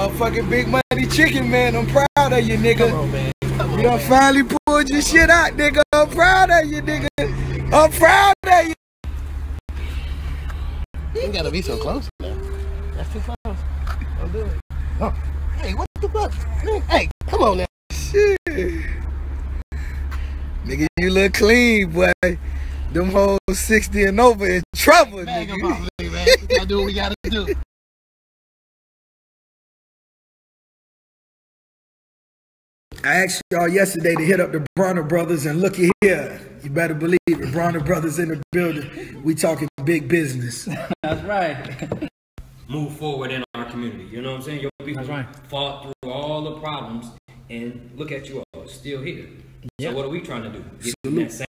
Motherfucking Big Money Chicken, man. I'm proud of you, nigga. Come on, man. You done finally pulled your shit out, nigga. I'm proud of you, nigga. I'm proud of you. You ain't gotta be so close, man. That's too close. Don't do it. Oh. Hey, what the fuck? Hey, come on now. Shit. Nigga, you look clean, boy. Them hoes 60 and over in trouble, Bag nigga. them off, man. We gotta do what we gotta do. I asked y'all yesterday to hit up the Bronner Brothers, and looky here. You better believe it. Bronner Brothers in the building. We talking big business. That's right. Move forward in our community. You know what I'm saying? Your people That's right. fought through all the problems, and look at you all, still here. Yep. So what are we trying to do? Get in that same